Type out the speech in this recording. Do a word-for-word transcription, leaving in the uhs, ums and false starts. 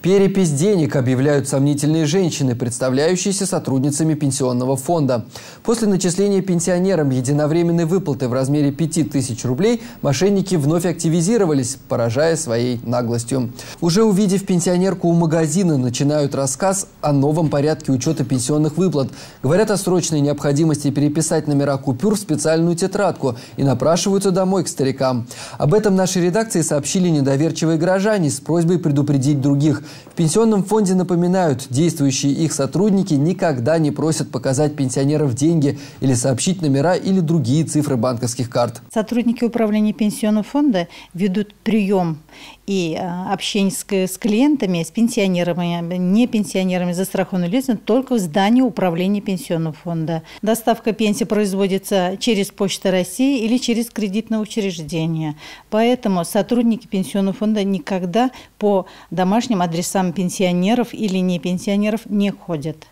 Перепись денег объявляют сомнительные женщины, представляющиеся сотрудницами пенсионного фонда. После начисления пенсионерам единовременной выплаты в размере пяти тысяч рублей мошенники вновь активизировались, поражая своей наглостью. Уже увидев пенсионерку у магазина, начинают рассказ о новом порядке учета пенсионных выплат. Говорят о срочной необходимости переписать номера купюр в специальную тетрадку и напрашиваются домой к старикам. Об этом нашей редакции сообщили недоверчивые горожане с просьбой предупредить других. В пенсионном фонде напоминают, действующие их сотрудники никогда не просят показать пенсионеров деньги или сообщить номера или другие цифры банковских карт. Сотрудники управления пенсионного фонда ведут прием и общение с, с клиентами, с пенсионерами, не пенсионерами, застрахованными лицами только в здании управления пенсионного фонда. Доставка пенсии производится через Почту России или через кредитное учреждение. Поэтому сотрудники пенсионного фонда никогда по домашним адресам пенсионеров или не пенсионеров не ходят.